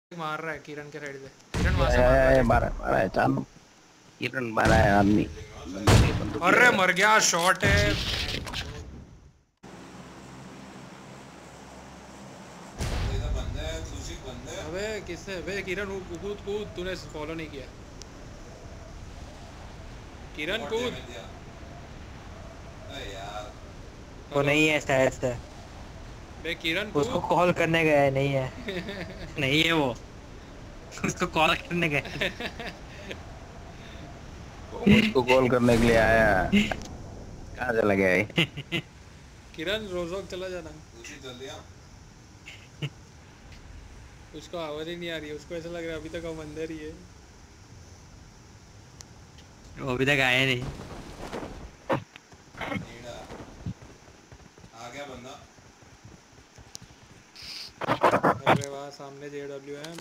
मार रहा है किरण के साइड से। किरण वहां से मार रहा है। मारा मारा है चांद। किरण मारा है आदमी। बंदूक ले अरे आया। मर गया, शॉट है। अबे किसने? अबे किरण कूद कूद, तूने फॉलो नहीं किया। किरण कूद। वो हेलो। नहीं है शायद से। बे किरण उसको कूद। कॉल करने गया है, नहीं है। नहीं है वो। उसको कॉल करने गया है। वो मुझको कॉल करने के लिए आया। कहाँ चला गया है? किरण रोजोक चला जाना। उसको आवाज ही नहीं आ रही है, उसको ऐसा लग रहा है अभी तक हम अंदर ही है। वो अभी तक आया नहीं। अरे वाह, सामने JWM।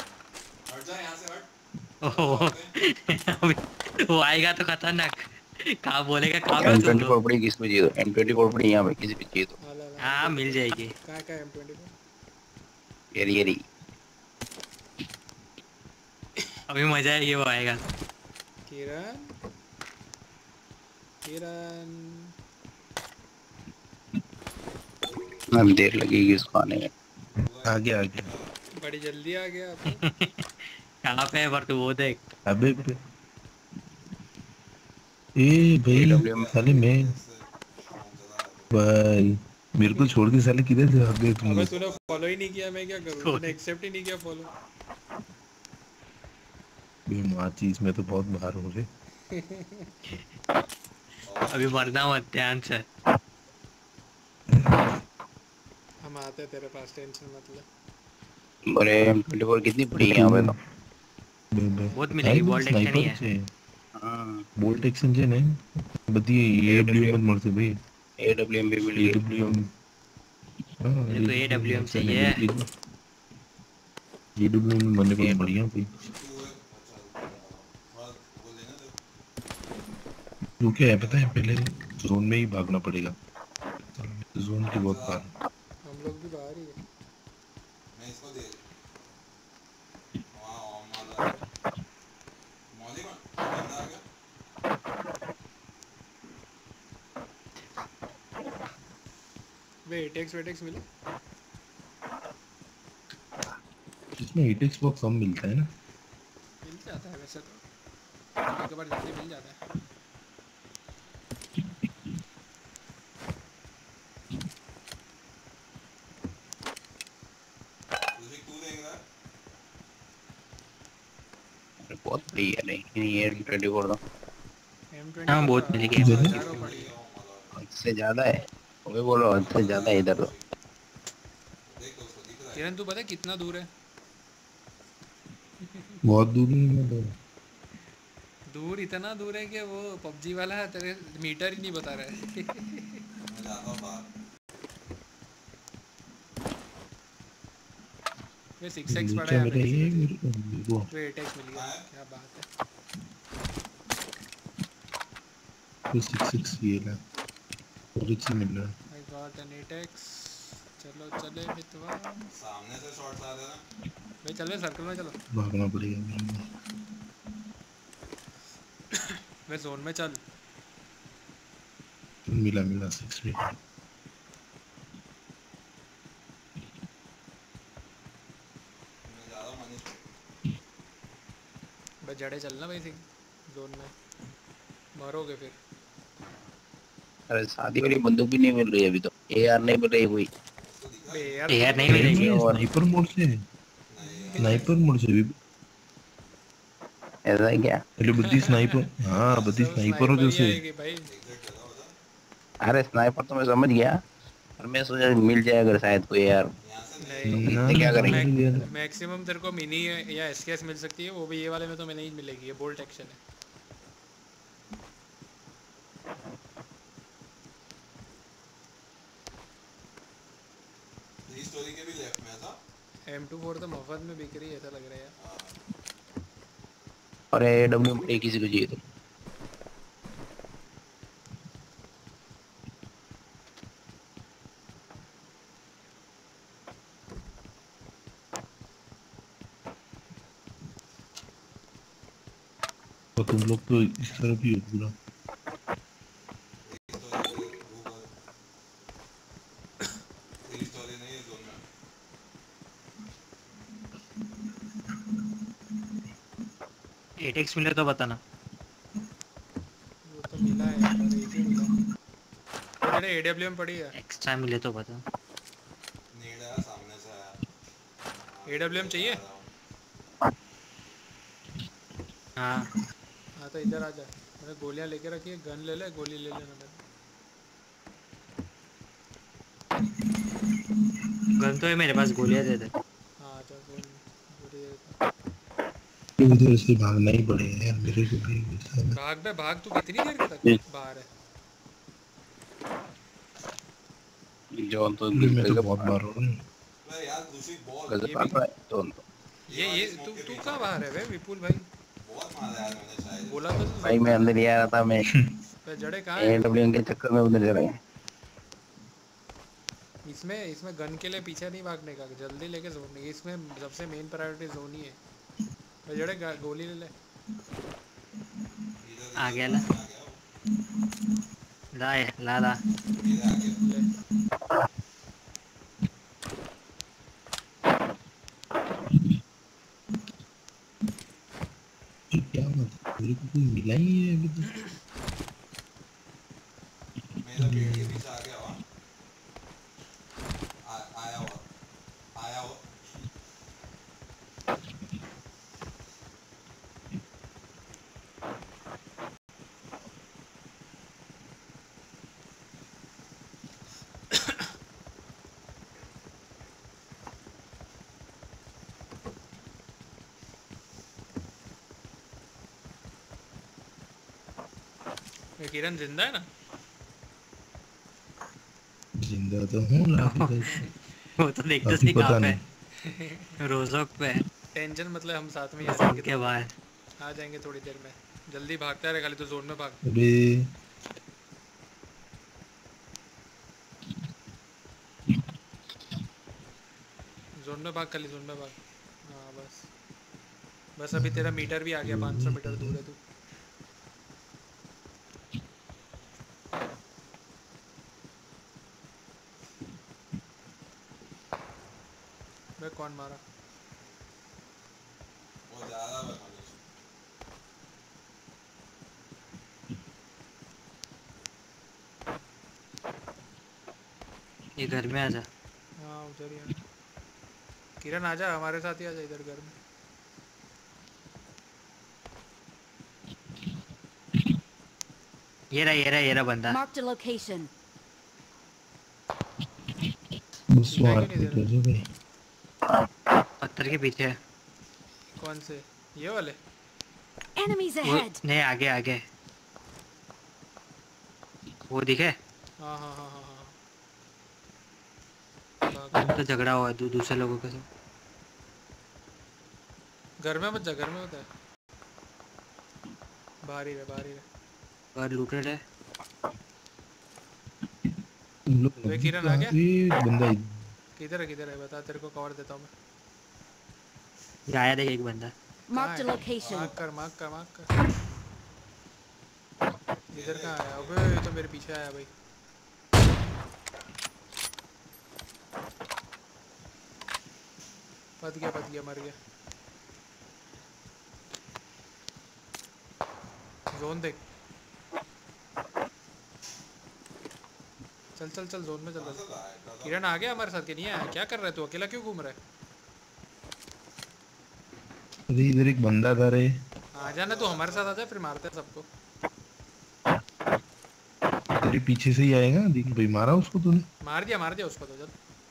ओहो। अभी वो आएगा तो खतरनाक। कहाँ बोलेगा, कहाँ पे एम तुम ट्वेंटी लोग। फोर पड़ी किस पे चाहिए? तो M24 पड़ी यहाँ पे किसी पे चाहिए तो? हाला ला हाँ मिल M24। जाएगी। कहाँ कहाँ M24? ये अभी मजा आएगी वो आएगा तो। किरण। किरण। अब देर लगेगी उसको आने में। आ गया आ गया। बड़ी जल्दी आ गया तो। कहाँ पे है पर तू वो देख। अबे ए भाई, AWM साले मैं भाई, मेरे को छोड़ के साले किधर से भाग गए तुम अबे लोग? तूने फॉलो ही नहीं किया, मैं क्या करूँ? तूने एक्सेप्ट ही नहीं किया फॉलो। भाई माँ चीज में तो बहुत बाहर हो रहे। अभी मरना मत, ध्यान से। हम आते तेरे पास, टेंशन मत ले। अरे M24 कितनी पड़ी है तू यहाँ पे तो? बहुत भाई मिलेगी, मुझे बॉल्ट एक्शन ही स्नाइपर है। चाहिए। हाँ। बोल्ट एक्शन चाहिए नहीं बतिए, AW AWM मत मर से भाई। AWM भी मिल गई। AWM। हाँ मेरे को AWM AWM साले चाहिए। मिल गई। AW में मरने को तो AWM बढ़िया भाई। वो क्या है पता है, पहले जोन में ही भागना पड़ेगा। जोन की बहुत बार। हम लोग भी बाहर ही है। वे एटेक्स वेटेक्स मिले? इसमें 8x बॉक्स कम मिलता है ना। मिल जाता है वैसे तो, कभी कभार जल्दी मिल जाता है। बहुत बड़ी है नहीं ये M24 तो हाँ M24 तो बहुत मिलेगी किधर है? हजारों पड़ी है। हद से ज्यादा है। वो बोलो हद से ज्यादा है इधर तो। किरण तू पता है कितना दूर है? बहुत दूर नहीं है तो। दूर, इतना दूर है कि वो पबजी वाला है तेरे मीटर ही नहीं बता रहा है। वे 6x पड़ा है नीचे यहाँ पे मेरे किसी को ये चाहिए? वो वे 8x मिल गया, क्या बात है। 6 ये ला और एक ही मिल रहा है। I got an 8x। चलो चले मितवा। भाई चल रहे सर्कल में चलो। भागना पड़ेगा मेरे को। वे जोन में चल। मिला मिला 6 भी। बस जड़े चलना भाई सिंह, जोन में मरोगे फिर। अरे शादी वाली बंदूक भी नहीं मिल रही अभी तो। AR नहीं मिल रही कोई। बे यार तुझे यार नहीं पता है मिलेगी। नहीं M4 स्नाइपर मोड से भी। ऐसा है क्या? पहले बत्ती स्नाइपर, हाँ बत्ती सब स्नाइपर हो स्नाइपर ही जैसे। आएगी भाई। अरे स्नाइपर तो मैं समझ गया। और मैं सोचा मिल जाए अगर शायद कोई यार। तो नहीं, ना इतने क्या ना करेंगे? मेरे लिए मैक्सिमम तेरे को मिनी या SKS मिल सकती है, वो भी ये वाले में तो नहीं मिलेगी, ये बोल्ट एक्शन है। M24 तो मफत में बिक रही है ऐसा लग रहा है यार। और AW किसी को चाहिए तो? और तुम लोग तो इस तरफ ही हो पूरा। एटेक्स मिले तो बताना। वो तो मिला है यार, अरे एक ही मिला है। वो तेरे AWM पड़ी है। एक्स्ट्रा मिले तो बता। AWM चाहिए? हाँ हाँ तो इधर आ जा। मैंने गोलियां लेके रखी है, गन ले ले, गोली ले लेना मेरे। गन तो है मेरे पास, गोलियां दे दे। हाँ चल गोली गोली दे देता हूँ। इधर से भागना ही पड़ेगा यार मेरे को भी ऐसा है। भाग बे भाग, तू कितनी देर के तक ये बाहर है? जॉन तो मैं तो गजब बहुत बार हो रहा हूँ। गजब ये काट भी रहा है जॉन तो। ये तू तू कहाँ बाहर है बे विपुल भाई? बोला तो भाई जोन में मैं आ जा। अंदर ही आ रहा था, मैं बे जड़े कहाँ है? AWM के चक्कर में उधर चला गया। इसमें इसमें गन के लिए पीछे नहीं भागने का, जल्दी लेके जोन नहीं, इसमें सबसे मेन प्रायोरिटी जोन ही है। बे जड़े गोली ले ले। आ गया ला। ला ला। ले ये क्या बात है, मेरे को कोई मिला ही है अभी तक। ये किरण जिंदा है ना? जिंदा तो हूँ लाठी का। वो तो देखते अभी सी पता कहाँ पे नहीं। है। रोजोक पे है। टेंशन मतलब हम साथ में ही आ जोन जाएंगे के बाहर। आ जाएंगे थोड़ी देर में। जल्दी भागता रहे, खाली तो जोन में भाग। अबे जोन में भाग, खाली जोन में भाग। हाँ बस बस, अभी तेरा मीटर भी आ गया, 500 मीटर दूर है तू। मैं कौन मारा? ये घर में आ जा। हाँ उधर ही है। किरण आजा, हमारे साथ ही आजा इधर घर में। ये रहा बंदा। Marked a location. बस दिखाई मार क्यों नहीं दे दो भाई। पत्थर के पीछे है। रहा? कौन से? ये वाले? Enemies वो ahead. नहीं, आगे आगे। वो दिखे? हाँ हाँ हाँ हाँ हाँ। भाग। तो झगड़ा हुआ है दूसरे लोगों के साथ। घर में मत जा, घर में होता है। बाहर ही रहे, बाहर ही रहे। और लूटेड है। तुम लोग वे अभी किरण आ गया? कहाँ पे? बंदा किधर है बता, तेरे को कवर देता हूँ मैं। ये आया देख एक बंदा। Marked a कहाँ है? location. मार्क कर मार्क कर मार्क कर। इधर कहाँ आया? अबे ये तो मेरे पीछे आया भाई। पत गया मर गया। जोन देख। चल चल चल, जोन में चल। किरण आ गया हमारे साथ के? नहीं आया? क्या कर रहा है तू, अकेला क्यों घूम रहा है? अरे इधर एक बंदा था रे। आ जाना तू हमारे साथ, आ जा, फिर मारते हैं सबको। तेरे पीछे से ही आएगा, देख भाई मारा उसको तूने। मार दिया उसको तो। चल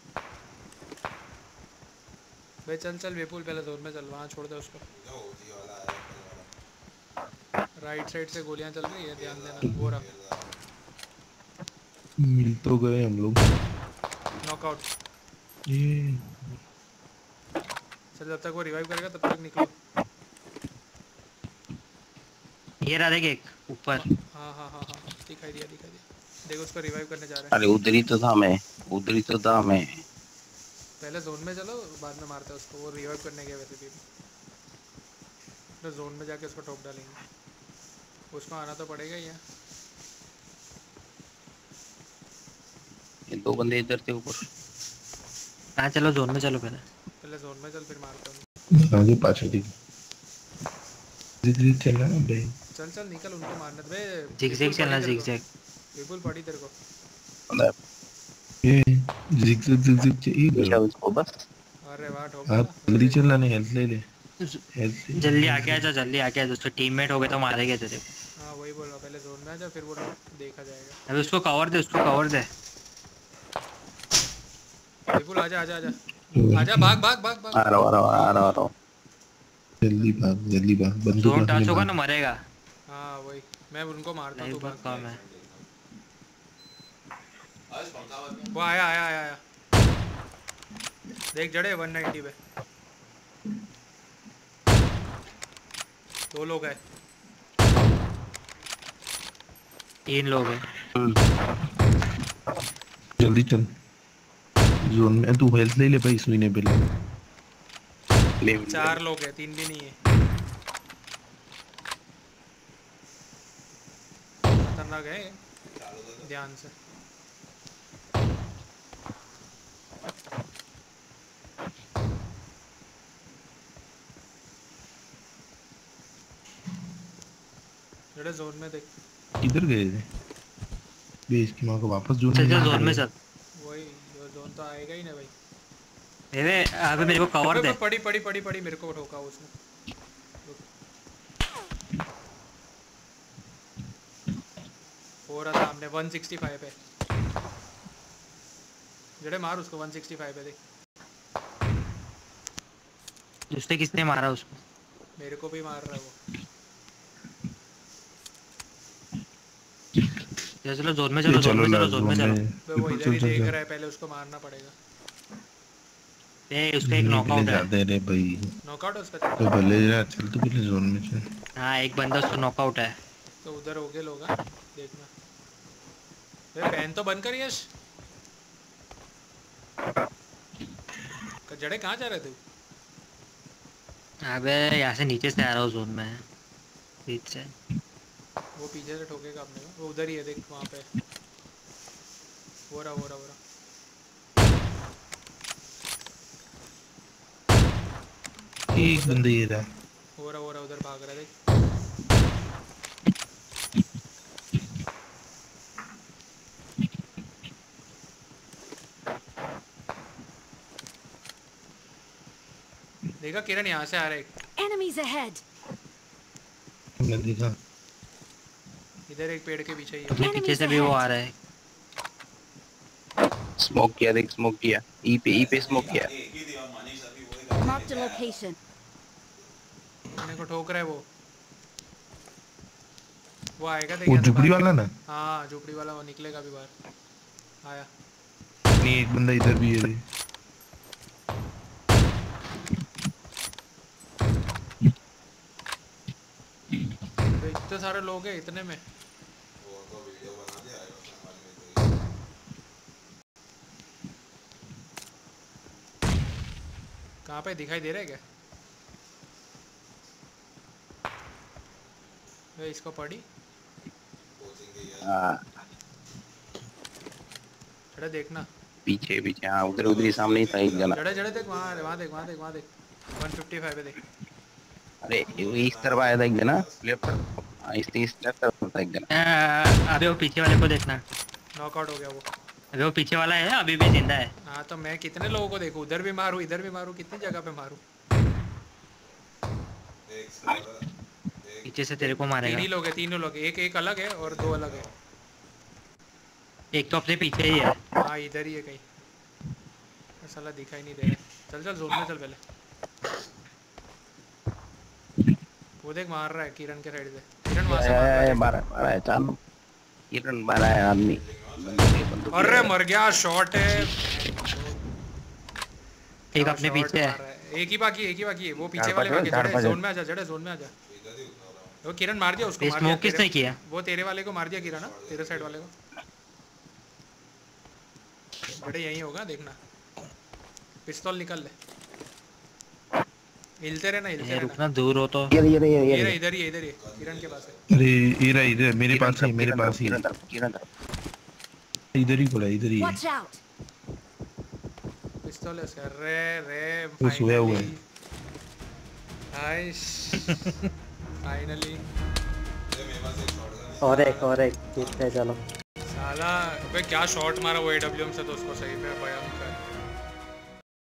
भाई चल चल विपुल, पहले जोन में चल, वहाँ छोड़ दे उसको। राइट साइड से गोलियां चल रही है, ध्यान देना। वो रहा मिल तो गए हम लोग। नॉकआउट। ये चल, जब तक वो रिवाइव करेगा तब तक निकलो। ये रहा देख एक ऊपर। हाँ, दिखाई दिया। देखो उसको रिवाइव करने जा रहे हैं। अरे उधर ही तो था मैं। पहले जोन में चलो, बाद में मारते हैं उसको। वो रिवाइव करने गए वैसे भी। तो जोन में जाके उसको ठोक डालेंगे। उसको आना तो पड़ेगा ही है। ये दो बंदे इधर थे ऊपर। हाँ चलो जोन में चलो पहले। पहले जोन में चल फिर मारता हूँ। आगे पाछे दिख धीरे चलना है भाई। चल चल निकल उनको मारने दे। जिग जिग चलना जिग जिग। विपुल पड़ी तेरे को। मतलब ये जिग जिग ये पीछा करो। उसको बस। अरे वाह ठोक आप डाला। जल्दी चलना, नहीं हेल्थ ले ले। हेल्थ ले जल्दी आके आजा जल्दी आके आजा, उसके टीममेट हो गए तो मारेंगे तेरे को। हाँ वही बोल रहा पहले जोन में आ जा फिर वो देखा जाएगा। अबे उसको कवर दे, उसको कवर दे। विपुल आजा आजा आजा आजा भाग भाग भाग भाग। आ रहा हूँ आ रहा हूँ आ रहा हूँ आ रहा हूँ। जल्दी भाग बंदूक जोन रखने टच होगा ना भाग। मरेगा। हाँ वही मैं उनको मारता हूँ लाइफ तू बहुत भाग। कम है। वो आया आया आया आया। देख जड़े 190 पे 2 लोग हैं। 3 लोग हैं। जल्दी चल जोन में। तू हेल्थ ले ले भाई सुई ने पहले। ले 4 लोग हैं 3 भी नहीं है। खतरनाक है ध्यान से। जड़े जोन में देख। किधर गए थे बेस की माँ को वापस जोन चल में चल ले जोन में गए। चल। वही जोन तो आएगा ही ना भाई। अबे अबे मेरे को कवर दे। पड़ी पड़ी पड़ी पड़ी मेरे को ठोका उसने। हो रहा था हमने 165 पे। जड़े मार उसको 165 पे देख। दूसरे किसने मारा उसको? मेरे को भी मार रहा है वो। चलो जोन में चलो, जोन में चलो, जोन में चलो। वो इधर ही देख रहा है पहले उसको मारना पड़ेगा। उसका एक नॉकआउट है। जाते रे भाई। नॉकआउट है उसका। तो भले जा चल, तो पहले जोन में चल। हाँ एक बंदा उसको नॉकआउट है। तो उधर हो गए लोग देखना। वे फैन तो बंद कर यश। जड़े कहाँ जा रहे थे? अबे यहाँ से नीचे से आ रहा हूँ जोन में बीच से। वो पीछे से ठोकेगा अपने को। वो उधर ही है देख वहाँ पे। हो रहा हो रहा हो रहा। एक बंदे ये रहा। हो रहा उधर भाग रहा है देख। देखा किरण यहाँ से आ रहा है। Enemies ahead. मैंने देखा। इधर एक पेड़ के पीछे ही है। अपने पीछे से भी वो आ रहा है। स्मोक किया देख स्मोक किया। ई पे स्मोक किया। Marked a location. अपने को ठोक रहा है वो। वो आएगा देख वो यहाँ से झुपड़ी बाहर। वाला ना। हाँ झुपड़ी वाला वो निकलेगा भी बाहर। आया। नहीं एक बंदा इधर भी है रे। तो इतने सारे लोग हैं इतने में। कहाँ पे दिखाई दे रहा है क्या? वे इसको पड़ी। हाँ जड़े देखना। पीछे पीछे हाँ उधर उधर ही सामने ही था एक जना। जड़े जड़े देख वहाँ वहाँ देख वहाँ देख वहाँ देख 155 पे देख। अरे वो इस तरफ आया था एक जना लेफ्ट तरफ। हाँ इस तरफ था एक जना। अबे वो पीछे वाले को देखना। नॉकआउट हो गया वो। अबे वो पीछे वाला है अभी भी जिंदा है। हाँ तो मैं कितने लोगों को देखूँ? उधर भी मारूँ इधर भी मारूँ कितनी जगह पे मारूँ? पीछे से तेरे को तीन मारेगा। ही लोग हैं तीनों लोग हैं। एक अलग है और 2 अलग है। एक तो अपने पीछे ही है। हाँ इधर ही है कहीं। साला दिखाई नहीं दे रहा। चल चल जोन में चल पहले। वो देख मार रहा है किरण के साइड से। किरण वहाँ से मार रहा है। बारह बारह है चालू। किरण 12 है आदमी। अरे मर गया शॉट है। एक अपने पीछे है। एक ही बाकी है वो पीछे झाड़ वाले पास बाकी। झाड़ जड़े पास जोन में आजा जड़े जोन में आजा। वो किरण मार दिया उसको। मार दिया स्मोक किसने किया? वो तेरे वाले को मार दिया किरण। तेरे साइड वाले को। जड़े यही होगा देखना। पिस्तौल निकल ले। हिलते रहना ये रुकना दूर हो तो। ये इधर ही किरण के पास है। अरे इधर मेरे पास ही किरण इधर ही पड़ा, इधर ही है। Watch out! पिस्तौल है उसका। रे वो सोया हुआ है। Nice finally. और एक जीतते चलो। साला अबे क्या शॉट मारा वो AWM से, तो उसको सही में पाया।